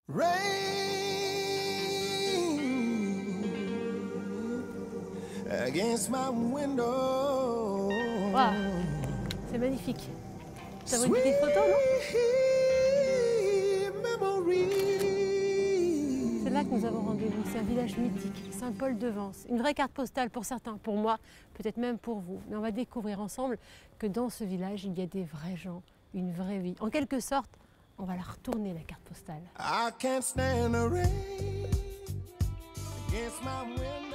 Rain against my window. Wow, c'est magnifique. Ça vaut une petite photo, non? C'est là que nous avons rendez-vous. C'est un village mythique, Saint-Paul-de-Vence. Une vraie carte postale pour certains, pour moi, peut-être même pour vous. Mais on va découvrir ensemble que dans ce village, il y a des vrais gens, une vraie vie. En quelque sorte, on va la retourner, la carte postale. I can't stand the rain against my window.